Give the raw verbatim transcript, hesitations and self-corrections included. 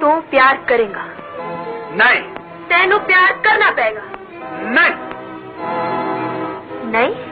तू प्यार करेगा? नहीं। तेनू प्यार करना पेगा? नहीं। नहीं?